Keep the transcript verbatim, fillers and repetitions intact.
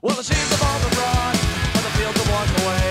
Well, it seems the balls are broad, but the fields are washed away.